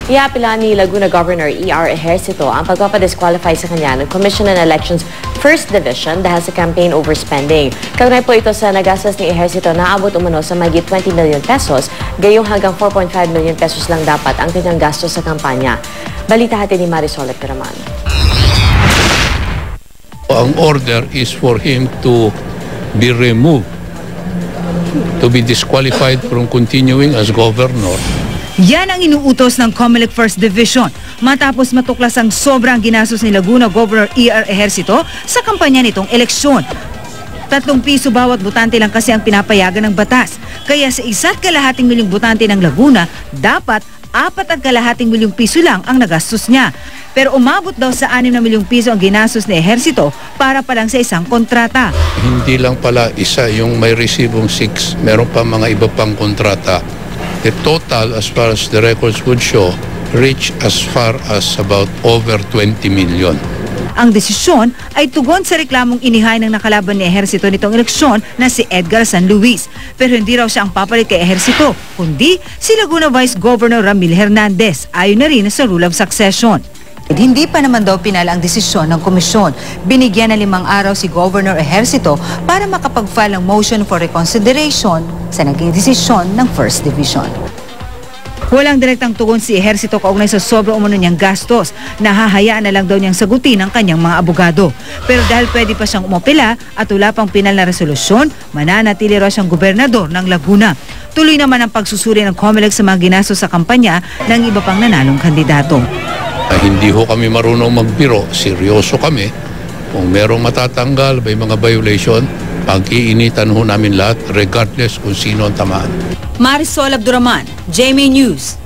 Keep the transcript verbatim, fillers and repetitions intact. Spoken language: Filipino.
Iapila ni Laguna Governor E R Ejercito ang pagpapadisqualify sa kanya ng Commission on Elections First Division dahil sa campaign overspending. Kaugnay po ito sa nagastos ni Ejercito na abot umano sa mahigit twenty million pesos, gayong hanggang four point five million pesos lang dapat ang kanyang gastos sa kampanya. Balita natin ni Marisol Abduraman. Ang order is for him to be removed, to be disqualified from continuing as governor. Yan ang inuutos ng COMELEC First Division matapos matuklas ang sobrang ginastos ni Laguna Governor E R Ejercito sa kampanya nitong eleksyon. Tatlong piso bawat botante lang kasi ang pinapayagan ng batas. Kaya sa isa't kalahating milyong botante ng Laguna, dapat apat at kalahating milyong piso lang ang nagastos niya. Pero umabot daw sa anim na milyong piso ang ginastos ni Ejercito para pa lang sa isang kontrata. Hindi lang pala isa yung may resibong six, meron pa mga iba pang kontrata. The total, as far as the records would show, reach as far as about over twenty million. Ang desisyon ay tugon sa reklamong inihain ng nakalaban ni Ejercito nitong eleksyon na si Edgar San Luis. Pero hindi raw siya ang papalit kay Ejercito, kundi si Laguna Vice Governor Ramil Hernandez, ayon na rin sa rule of succession. Hindi pa naman daw pinala ang desisyon ng komisyon. Binigyan ng limang araw si Governor Ejercito para makapag-file ng motion for reconsideration sa naging desisyon ng First Division. Walang direktang tugon si Ejercito kaugnay sa sobrang umano niyang gastos. Nahahayaan na lang daw niyang sagutin ang kanyang mga abogado. Pero dahil pwede pa siyang umapela at wala pang pinal na resolusyon, mananatili raw siyang gobernador ng Laguna. Tuloy naman ang pagsusuri ng COMELEC sa mga ginastos sa kampanya ng iba pang nanalong kandidato. Uh, hindi ho kami marunong magbiro, seryoso kami. Kung merong matatanggal, may mga violation, pag-iinitan ho namin lahat regardless kung sino ang tamaan. Marisol Abduraman, J M A News.